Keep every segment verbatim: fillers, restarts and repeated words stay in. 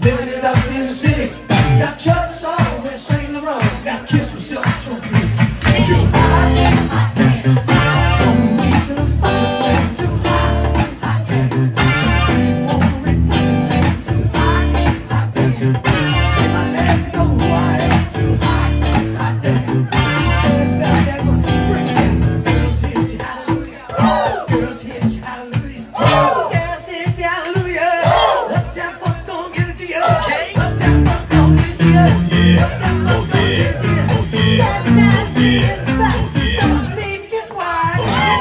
living it up in the city. Got chucks on with Saint Laurent. Got kiss myself so good. Too high, don't need to fuck with too high. Wanna return too high. Say my name, know who I am. Too high. Bring it down. Girls hit you, hallelujah. Girls hit you, hallelujah. Girls hit you, hallelujah. Uptown Funk gon' give it to you. Uptown Funk gon' give it to you. Uptown Funk gon' give it to you. Seven nine years back. Don't leave just wide.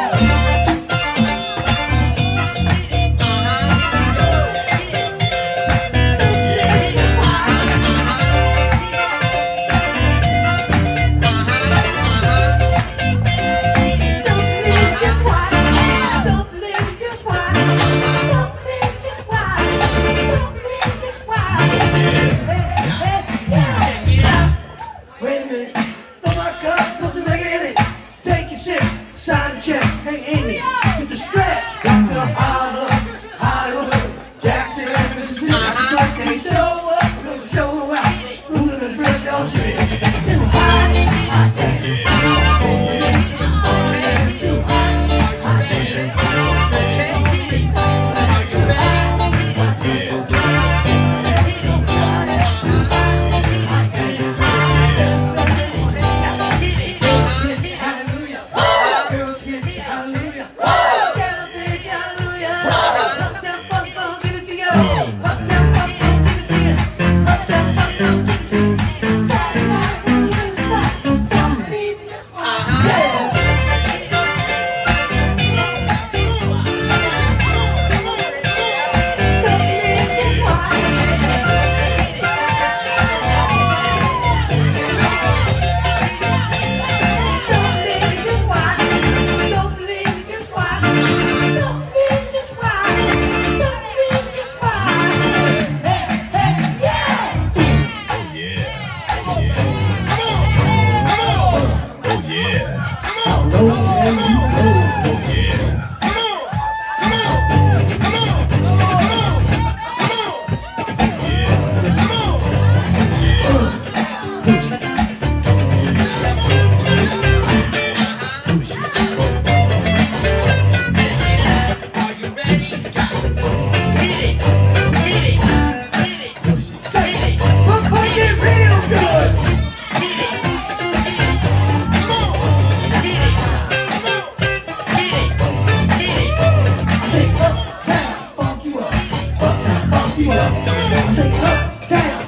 Wait a minute, fill my cup, put the nigga in it. Take your sip, sign the check. Hey Amy, get the stretch. Back to Hollywood, Hollywood, Jackson, Mississippi. They show up, we'll show out. Smoother than fresh down shit. Too high, hot damn. Too high, hot damn. Say uptown,